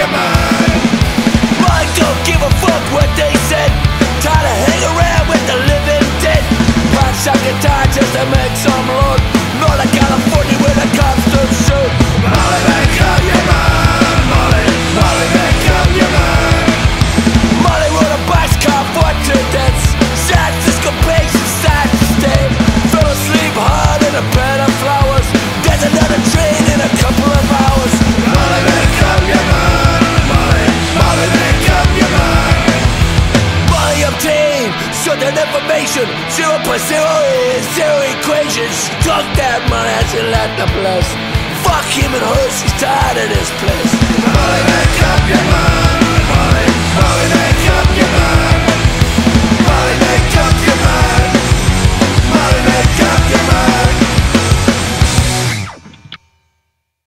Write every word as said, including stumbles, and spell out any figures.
your mind. I don't give a fuck what they said. Try to hang around with the living dead. Punch a guitar just to make some load. Northern California where the cops don't shoot. Molly, make up your mind. Molly, Molly, make up your mind. Molly rode a boxcar for two deaths. Sad syncopation, sad to stay. Fell asleep hard in a bed of flowers. There's another train in a couple of hours. Molly, make up your mind. Molly, Molly, make up your mind. Molly obtained certain information. Zero plus zero is zero equations. She took that money and she left the place. Fuck him and her, she's tired of this place.